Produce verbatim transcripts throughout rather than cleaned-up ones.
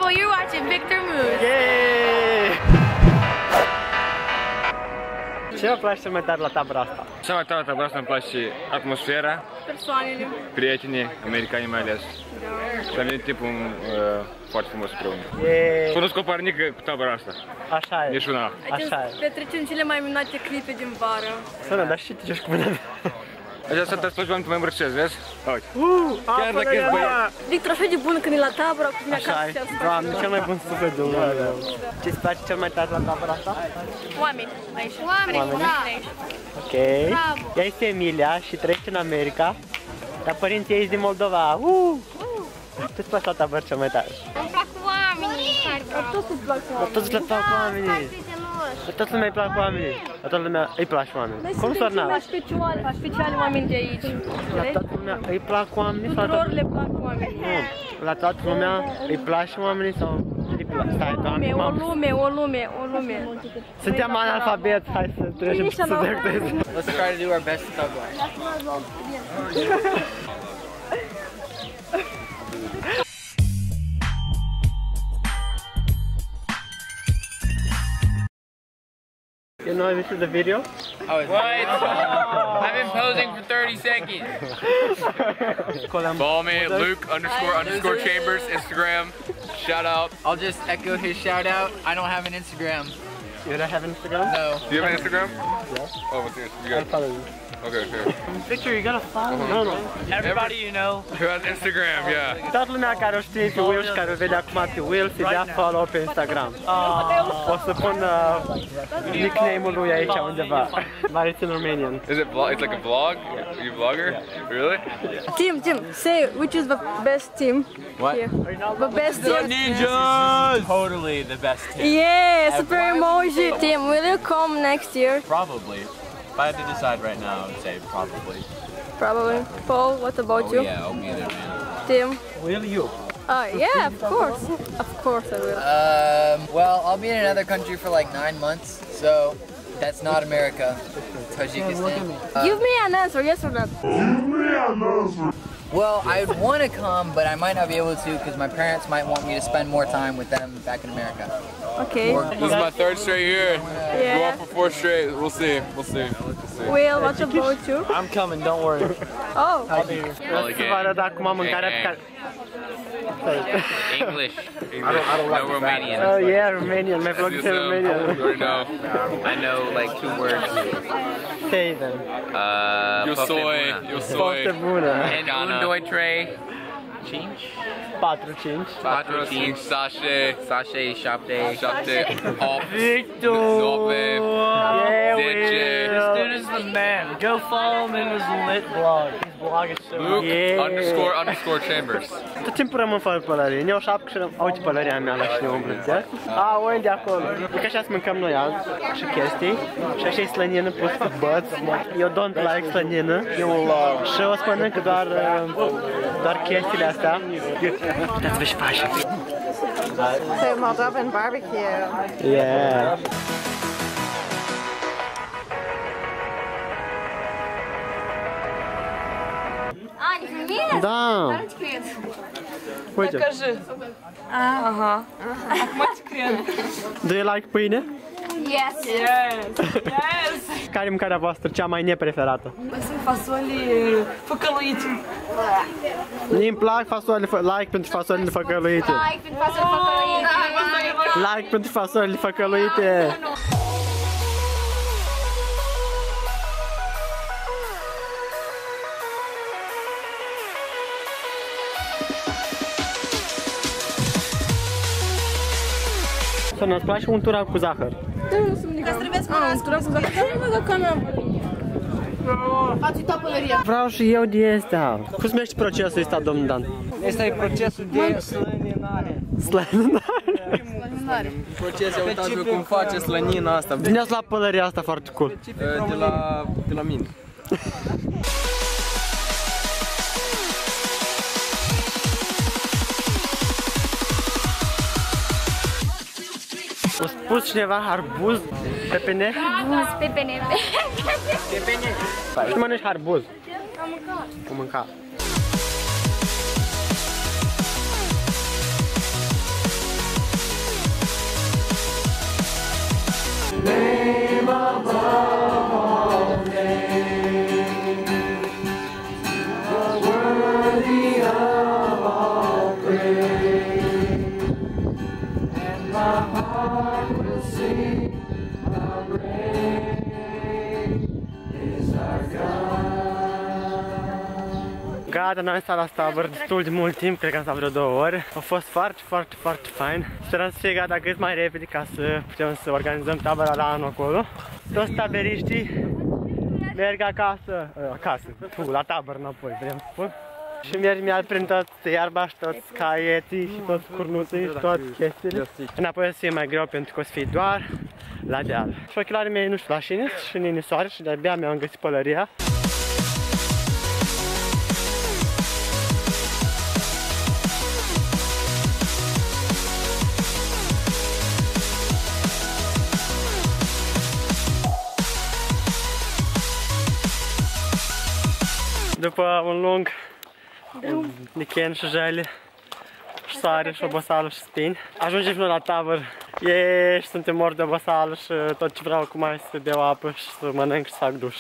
people, you're watching Victor Moose. Yay! Ce vă place cel mai tare la tabăra asta? Cea mai tare la tabăra asta îmi place atmosfera, Persoanele. prietenii, americanii mai ales. Și am venit timpul uh, foarte frumos împreună. Yay! Cunosc o parnică cu tabăra asta. Așa e. Nici una. Așa e. Petrecem cele mai minunate clipe din vară. Sună, dar și tu ce-și cu mine? Așa să te spui că mă îmbrăcesc, vezi? Uite. Uh, Chiar dacă ești băiat. Victor, așa de bun când e la tabără, cu mine Așa acasă e. și asta. Doamne, cel mai bun suflet de lume. Ce-ți place cel mai tare la tabăra asta? Oameni aici. Oameni, da. Ok. Ea este Emilia și trăiește în America. Dar părinții ei sunt din Moldova. Uh! Ce-ți place la tabără cel mai tare? Îmi plac oamenii. Toți îți plac La toți le plac oamenii. La toată lumea îi plac oamenii. La toată lumea îi plac oamenii. Cum s-or n-au? speciale, speciale oameni de aici. La toată lumea îi plac oamenii? Sau la Tuturor toată... le plac oamenii. Nu. La toată lumea îi plac oamenii sau îi plac? Stai, doamne, O m-am... lume, o lume, o lume. Suntem analfabeti, hai să trecem să dăctezi. Let's try to do our best tug life. You know this is the video? Oh, it's what? I've been posing for thirty seconds. Follow me, Luke underscore underscore Chambers, Instagram. Shout out. I'll just echo his shout out. I don't have an Instagram. You don't have Instagram? No. Do you have an Instagram? Yeah. Oh, what's yours? You I'll got follow you. Okay, okay. Victor, you gotta follow. No, no. Everybody you know. Who has Instagram? Yeah. Toată lumea care o știe pe Will și care o vede acum pe Will să dea follow pe Instagram. O să pun uh, nickname-ul lui aici undeva. But it's in Romanian. Is it vlog? It's like a vlog? You a vlogger? Really? Team, team, say which is the best team What? here. The best team. Ninjas! Totally the best team. Yeah, super emoji. Team, will you come next year? Probably. If I had to decide right now, I would say probably. Probably. Paul, what about you? Oh yeah, I'll be there, man. Team. Will you? Oh yeah, of course. Of course I will. Um, well, I'll be in another country for like nine months, so that's not America. Tajikistan. Uh, Give me an answer, yes or no? well, I'd want to come, but I might not be able to because my parents might want me to spend more time with them back in America. Okay. This is my third straight year. Yeah. Go on for four straight. We'll see. We'll see. We'll see. Will, what about you? I'm coming, don't worry. Oh. Vreau să vă arăt acum mâncarea pe care... English. I don't, I don't No Romanian. Oh yeah, Romanian. My vlog is in Romanian. You already know. I know like two words. Say them. Uh, Eu soy. Eu soy. Foarte bună. And un, doi, trei, cinci. patru cinci. Patru, cinci. Sashe. Șase, șapte. Șapte. Opt. Victor! Nove. Yeah, Zece. Will. Dude is the man. Go follow him in his lit blog. His blog is so Luke Yeah. underscore underscore Chambers. Tot timpul rămân fără pălărie. Ne-au șapcă și au uite pălăria mea la și ne umblă, a, oi de acolo. E că așa să mâncăm noi azi și chestii. Și așa e slănină pus cu băț. Eu don't like slănină. Eu și o să mănânc doar, doar chestiile astea. Uitați vă și faci. So Moldovan barbecue. Yeah. Ani, femeie? Da. Dar nu-ți cred. Uite. Aha. Do you like pâine? Yes. Yes. Care e mâncarea voastră cea mai nepreferată? Sunt fasole făcăluite. Mie îmi plac fasolele, like pentru fasolele făcăluite. Like pentru fasole făcăluite. Like pentru fasolele făcăluite. Să ne-ți place untura cu zahăr. Vreau și eu de astea. Cum se numește procesul ăsta, domnul Dan? Este procesul de slăninare. Slăninare? Proces, uitați-vă cum face slănina asta. Veneați la pălăria asta foarte cool. De la, de la mine. O spus cineva arbuz, pepene? Arbuz, pepene. Și mănânci arbuz. Am mâncat. Am mâncat. Gata, noi am stat la tabăr destul de mult timp, cred că am stat vreo două ore. A fost foarte, foarte, foarte fain. Sperăm să fie gata cât mai repede ca să putem să organizăm tabăra la anul acolo. Toți taberiștii merg acasă, acasă, la tabără înapoi, vrem să spun. Și merg mi-al prin tot iarba și toți caietii și toți curnuții și toate chestiile. Înapoi o să fie mai greu pentru că o să fie doar la deal. Și ochelarii mei nu știu la șine și nini soare și de-abia mi-am găsit pălăria. După un lung weekend și jale, și soare, și oboseală, și spini, ajungem până la tabăr. Ei, și suntem mori de oboseală și tot ce vreau acum e să beau apă și să mănânc și să fac duș.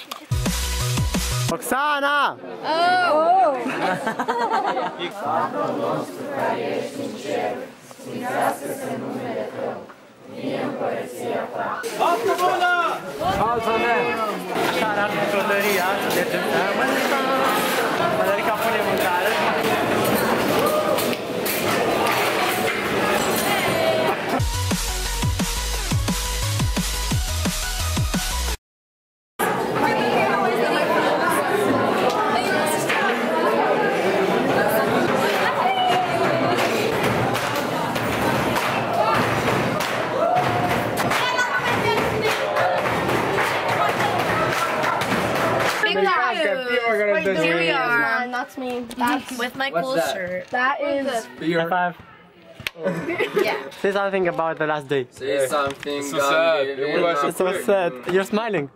Oxana! Oh! Așa arată călăria și de ce mănâncă. Mănâncă pune mâncare. Here we are. That's me. That's with my cool shirt. that is. High five. Yeah. Say something about the last day. Say something. So sad. It's so sad. You're smiling.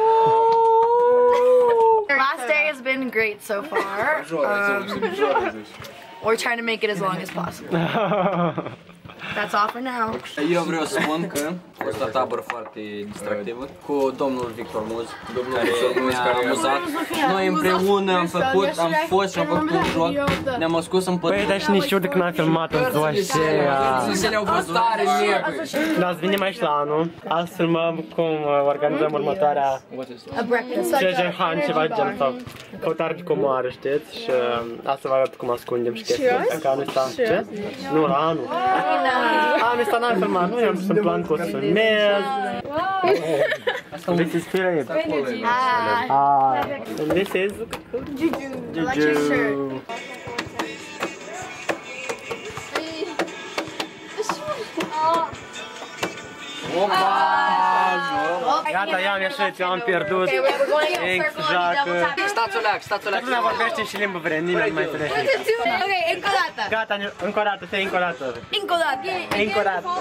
Last day has been great so far. Um, we're trying to make it as long as possible. That's all for now. Eu vreau să spun că a fost o tabără foarte distractivă cu domnul Victor Muz, care ne-a amuzat. Noi împreună am făcut, am fost și am făcut un joc, ne-am ascuns în pădure. Păi, dar și nici știu de când am filmat în ziua aceea. Zilele au fost tare nervi. Da, să venim aici la anul, azi filmăm cum organizăm următoarea treasure hunt, ceva gen sau căutare de comoară, știți? Și asta vă arăt cum ascundem și chestia asta, că anul ăsta, ce? Nu, la anul. Anul ăsta n-am filmat, nu, eu am pus în plan că o să filmez. This is Spirit. Ah, and this is Juju. Juju. Gata, i-am ieșit, eu am pierdut. Ex, joacă. Stați o leac, stați o leac. Toată lumea vorbește și limbă vrem, nimeni nu mai înțelege. Ok, încă o dată. Gata, încă o dată, stai încă o dată. Încă o dată. Încă o dată.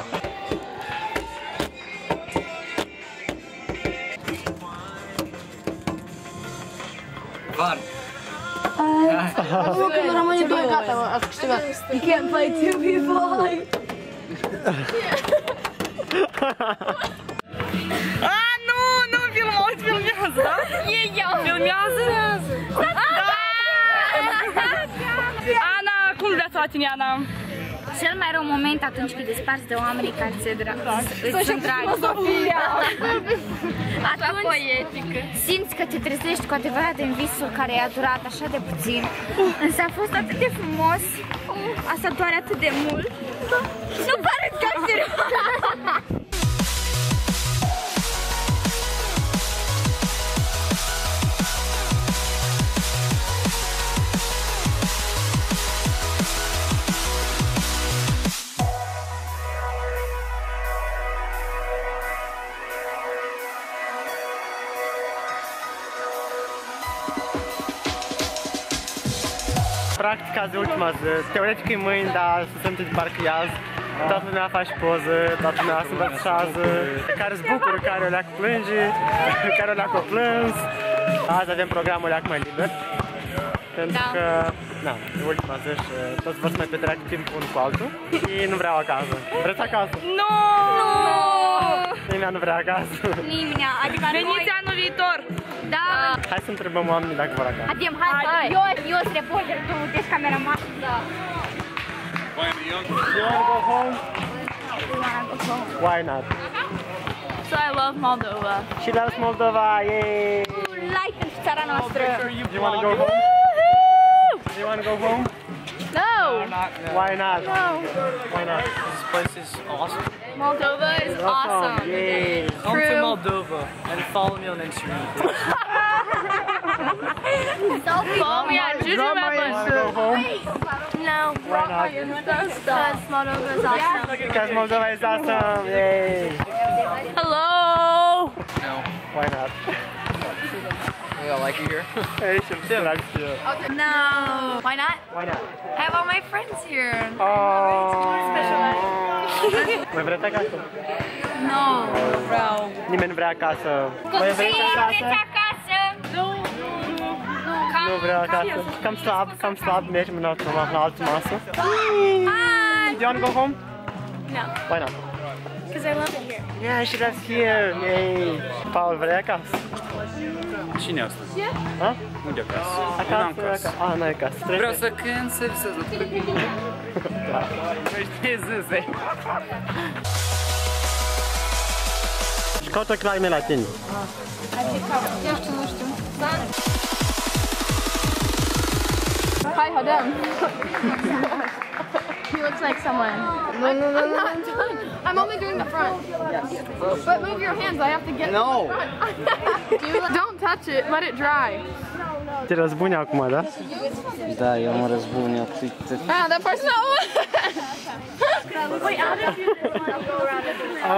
Var. Nu, când rămâne doi, gata, ați câștigat. You can't play two people. Ah, nu, nu filmați, filmează, da? E eu. Filmează? Ana, cum vreți să ține, Ana? Cel mai rău moment atunci când desparți de oamenii care se drag. Îți sunt dragi. Atunci simți că te trezești cu adevărat în visul care a durat așa de puțin. Însă a fost atât de frumos. Asta doare atât de mult. Nu pare că serios. Practic azi e ultima zi, teoretic e mâine, dar se simte de parcă e azi. Toată lumea face poză, toată lumea se îmbrățișează, care se bucură, care o leacă plânge, care o leacă o plâns. Azi avem programul leacă mai liber, pentru că, na, e ultima zi și toți vă să mai petreacă timp unul cu altul și nu vreau acasă. Vreți acasă? Nu! Nimeni nu vrea acasă. Nimeni, adică veniți anul viitor! Da! Hai să întrebăm oamenii dacă vor acasă. Adem, hai, hai! Eu, eu sunt reporter, tu ești cameraman. Da. You wanna go home? Why not? So I love Moldova. She loves Moldova, yay! Like în țara noastră. Do you wanna go home? Do you wanna go home? No. Why not? No. Why not? This place is awesome. Moldova is awesome. Yay. Come to True. Moldova and follow me on Instagram. Follow me on Juju Grandma, you wanna go Rebels. home? No. Why not? Because Moldova is awesome. Because Moldova is awesome. Yay. Hello. No. Why not? We all like you here. Hey, some drugs too. No. Why not? Why not? I have all my friends here. Oh. Mai vreți acasă? No, vreau. Nimeni nu vrea acasă. Mai vreți acasă? Nu vreau acasă. Cam slab, cam slab. Mergem în altă, la altă masă. Hi. Do you want to go home? No. Why not? Because I love it here. Yeah, she lives here. Yay. Paul, vrei acasă? Cine e asta? Ha? Unde acasă? Acasă, acasă. Ah, n-ai acasă. Vreau să cânt, să visez la tine. Știi zâse. Și caută claime la tine. Eu știu, nu știu. Hi, Hadem. He looks like someone. No, no, no, no. I'm not done. I'm only doing the front. But move your hands. I have to get No. the front. You don't touch it. Let it dry. Te răzbuni acum, da? Da, eu mă răzbun, eu Ah, that part's not one. Wait, I'll just do this one. I'll go around it.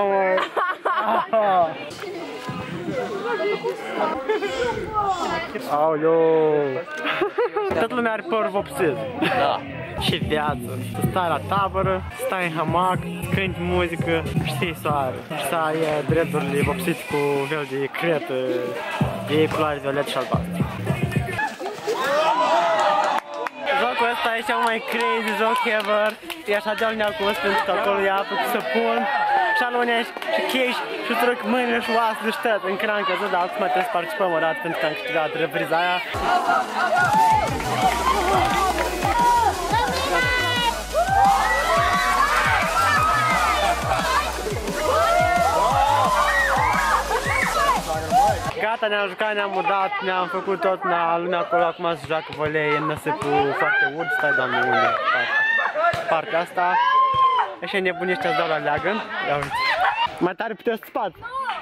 Aoleu! Toată lumea are păr vopsit. Da. Ce viață! Să stai la tabără, stai în hamac, cânti muzică, știi soare. Și să ai dreadurile vopsite cu fel de cretă, de culoare violet și albastru. Jocul ăsta e cel mai crazy joc ever. E așa de neacos pentru că acolo e apă cu săpun și alunești și chești și trec mâinile și oasele și tot în crancă zi, dar acum trebuie să participăm o dată pentru că am câștigat repriza aia. Gata, ne-am jucat, ne-am mudat, ne-am făcut tot, lumea acolo acum se joacă volei în năsipul foarte urât. Stai, doamne, unde? Partea asta. Așa nebuni ăștia îți dau la leagăn. Ia uite. Mai tare puteți să spați.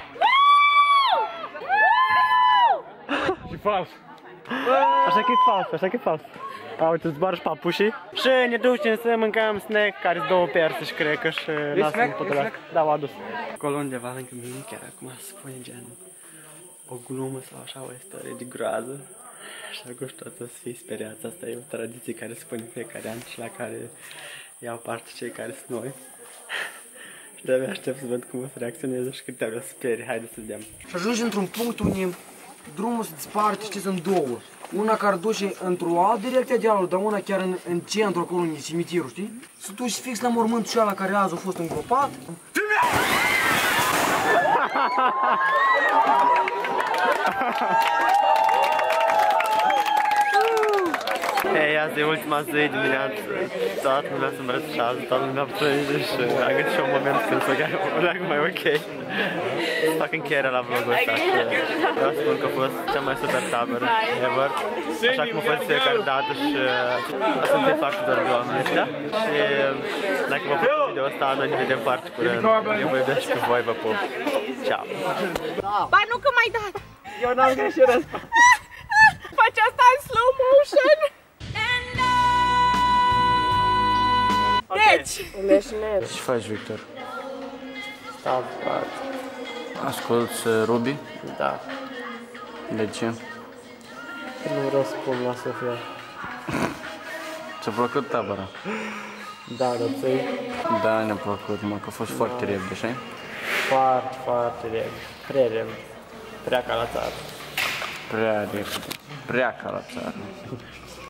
Și fals. Așa că e fals, așa că e fals. A, uite, zboară și papușii. Și ne ducem să mâncăm snack, care-s două perse și cred că și lasă în potolac. Da, o adus. Acolo undeva lângă mine, chiar acum se pune gen o glumă sau așa, o istorie de groază. Așa că știu, toți o să fie speriați. Asta e o tradiție care se pune în fiecare an și la care iau parte cei care sunt noi. Și de-abia aștept să văd cum o să reacționeze și cât te-abia să sperie. Haide să vedem. Și ajungi într-un punct unde drumul se desparte, știți, în două. Una care duce într-o altă direcție a dealului, dar una chiar în, în centru, acolo unde e cimitirul, știi? Să duci fix la mormântul ăla care azi a fost îngropat. Ei, azi e ultima zi dimineață, toată lumea se îmbrățișează, toată lumea plânge și a găsit și un moment când să o leagă mai ok. Să fac încheierea la vlogul ăsta și vreau să spun că a fost cea mai super tabără ever, așa cum a fost fiecare dată și asta îmi foarte doar de oamenii ăștia. Și dacă vă plăcut video ăsta, noi ne vedem foarte curând, eu vă iubesc și pe voi, vă pup. Ciao! Ba nu că mai dat! Eu n-am greșit ăsta! Faci asta în slow motion! Deci! Ce faci, Victor? Stau, stau. Asculți Ruby? Da. De ce? Nu vreau să spun la Sofia. Ți-a plăcut tabăra? Da, dar ți-ai? Da, ne-a plăcut, mă, că a fost foarte repede, știi? Foarte, foarte repede. Prea repede. Prea ca la țară. Prea repede. Prea ca la țară.